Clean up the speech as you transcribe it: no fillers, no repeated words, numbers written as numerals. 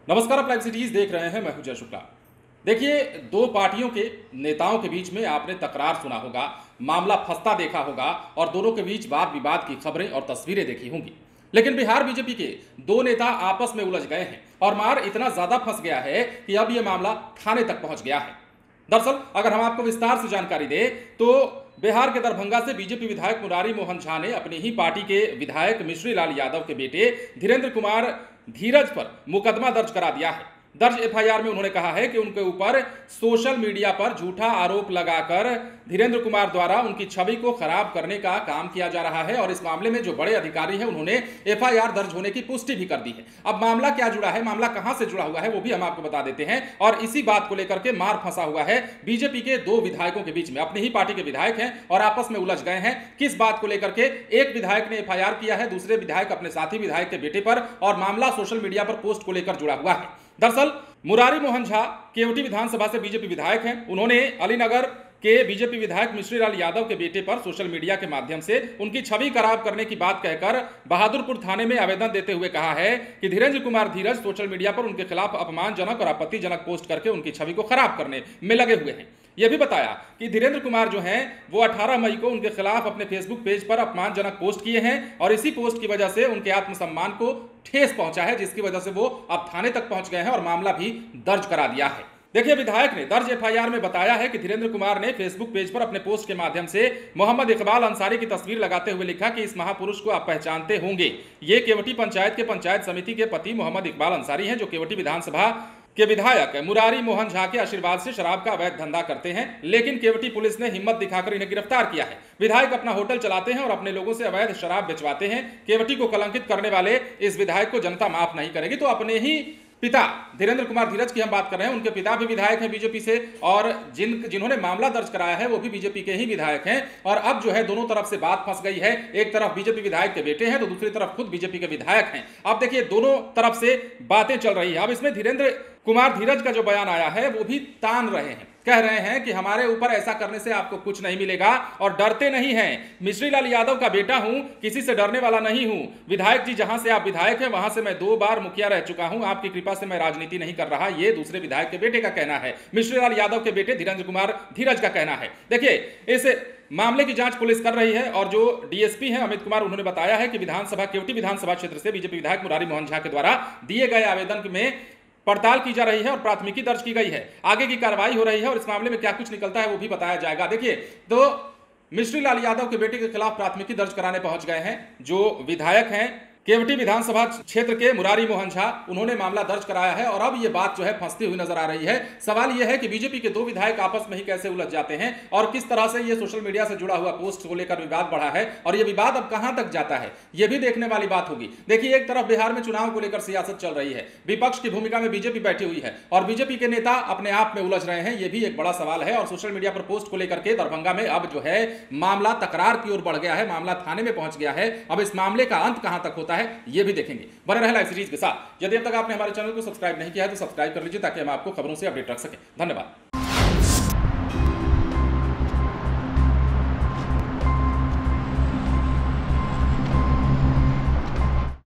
नमस्कार, आप live cities देख रहे हैं। मैं हूं जय शुक्ला। देखिए, दो पार्टियों के नेताओं के बीच में आपने तकरार सुना होगा, मामला फंसता देखा होगा और दोनों के बीच वाद विवाद की खबरें और तस्वीरें देखी होंगी। लेकिन बिहार बीजेपी के दो नेता आपस में उलझ गए हैं और मार इतना ज्यादा फंस गया है कि अब यह मामला थाने तक पहुंच गया है। दरअसल अगर हम आपको विस्तार से जानकारी दें तो बिहार के दरभंगा से बीजेपी विधायक मुरारी मोहन झा ने अपनी ही पार्टी के विधायक मिश्री लाल यादव के बेटे धीरेन्द्र कुमार धीरज पर मुकदमा दर्ज करा दिया है। दर्ज एफआईआर में उन्होंने कहा है कि उनके ऊपर सोशल मीडिया पर झूठा आरोप लगाकर धीरेन्द्र कुमार द्वारा उनकी छवि को खराब करने का काम किया जा रहा है और इस मामले में जो बड़े अधिकारी हैं उन्होंने एफआईआर दर्ज होने की पुष्टि भी कर दी है। अब मामला क्या जुड़ा है, मामला कहां से जुड़ा हुआ है, वो भी हम आपको बता देते हैं। और इसी बात को लेकर के मार फंसा हुआ है बीजेपी के दो विधायकों के बीच में। अपनी ही पार्टी के विधायक हैं और आपस में उलझ गए हैं। किस बात को लेकर के एक विधायक ने एफआईआर किया है, दूसरे विधायक अपने साथी विधायक के बेटे पर, और मामला सोशल मीडिया पर पोस्ट को लेकर जुड़ा हुआ है। दरअसल मुरारी मोहन झा केवटी विधानसभा से बीजेपी विधायक हैं। उन्होंने अलीनगर के बीजेपी विधायक मिश्री लाल यादव के बेटे पर सोशल मीडिया के माध्यम से उनकी छवि खराब करने की बात कहकर बहादुरपुर थाने में आवेदन देते हुए कहा है कि धीरेन्द्र कुमार धीरज सोशल मीडिया पर उनके खिलाफ अपमानजनक और आपत्तिजनक पोस्ट करके उनकी छवि को खराब करने में लगे हुए हैं। यह भी बताया कि धीरेन्द्र कुमार जो हैं वो 18 मई को उनके खिलाफ अपने फेसबुक पेज पर अपमानजनक पोस्ट किए हैं और इसी पोस्ट की वजह से उनके आत्मसम्मान को ठेस पहुंचा है, जिसकी वजह से वो अब थाने तक पहुंच गए हैं और मामला भी दर्ज करा दिया है। देखिए, विधायक ने दर्ज एफआईआर में बताया है कि धीरेन्द्र कुमार ने फेसबुक पेज पर अपने पोस्ट के माध्यम से मोहम्मद इकबाल अंसारी की तस्वीर लगाते हुए लिखा कि इस महापुरुष को आप पहचानते होंगे। ये केवटी पंचायत के पंचायत समिति के पति मोहम्मद इकबाल अंसारी हैं, जो केवटी विधानसभा के विधायक मुरारी मोहन झा के आशीर्वाद से शराब का अवैध धंधा करते हैं। लेकिन केवटी पुलिस ने हिम्मत दिखाकर इन्हें गिरफ्तार किया है। विधायक अपना होटल चलाते हैं और अपने लोगों से अवैध शराब बेचवाते हैं। केवटी को कलंकित करने वाले इस विधायक को जनता माफ नहीं करेगी। तो अपने ही पिता धीरेन्द्र कुमार धीरज की हम बात कर रहे हैं, उनके पिता भी विधायक हैं बीजेपी से, और जिन्होंने मामला दर्ज कराया है वो भी बीजेपी के ही विधायक हैं। और अब जो है दोनों तरफ से बात फंस गई है। एक तरफ बीजेपी विधायक के बेटे हैं तो दूसरी तरफ खुद बीजेपी के विधायक हैं। अब देखिए, दोनों तरफ से बातें चल रही है। अब इसमें धीरेन्द्र कुमार धीरज का जो बयान आया है वो भी तान रहे हैं, कह रहे हैं कि हमारे ऊपर ऐसा करने से आपको कुछ नहीं मिलेगा और डरते नहीं हैं। मिश्री लाल यादव का बेटा हूं, किसी से डरने वाला नहीं हूं। विधायक जी, जहां से आप विधायक हैं वहां से मैं 2 बार मुखिया रह चुका हूं। आपकी कृपा से मैं राजनीति नहीं कर रहा, ये दूसरे विधायक के बेटे का कहना है। मिश्री लाल यादव के बेटे धीरेन्द्र कुमार धीरज का कहना है। देखिए, इस मामले की जांच पुलिस कर रही है और जो डीएसपी हैं अमित कुमार, उन्होंने बताया है कि केवटी विधानसभा क्षेत्र से बीजेपी विधायक मुरारी मोहन झा के द्वारा दिए गए आवेदन में पड़ताल की जा रही है और प्राथमिकी दर्ज की गई है। आगे की कार्रवाई हो रही है और इस मामले में क्या कुछ निकलता है वो भी बताया जाएगा। देखिए, तो मिश्री लाल यादव के बेटे के खिलाफ प्राथमिकी दर्ज कराने पहुंच गए हैं जो विधायक हैं केवटी विधानसभा क्षेत्र के मुरारी मोहन झा। उन्होंने मामला दर्ज कराया है और अब ये बात जो है फंसती हुई नजर आ रही है। सवाल यह है कि बीजेपी के दो विधायक आपस में ही कैसे उलझ जाते हैं और किस तरह से ये सोशल मीडिया से जुड़ा हुआ पोस्ट को लेकर विवाद बढ़ा है और ये विवाद अब कहां तक जाता है, ये भी देखने वाली बात होगी। देखिए, एक तरफ बिहार में चुनाव को लेकर सियासत चल रही है, विपक्ष की भूमिका में बीजेपी बैठी हुई है और बीजेपी के नेता अपने आप में उलझ रहे हैं, ये भी एक बड़ा सवाल है। और सोशल मीडिया पर पोस्ट को लेकर के दरभंगा में अब जो है मामला तकरार की ओर बढ़ गया है, मामला थाने में पहुंच गया है। अब इस मामले का अंत कहां तक होता है ये भी देखेंगे। बने रहे लाइव सीरीज के साथ। यदि अब तक आपने हमारे चैनल को सब्सक्राइब नहीं किया है तो सब्सक्राइब कर लीजिए ताकि हम आपको खबरों से अपडेट रख सकें। धन्यवाद।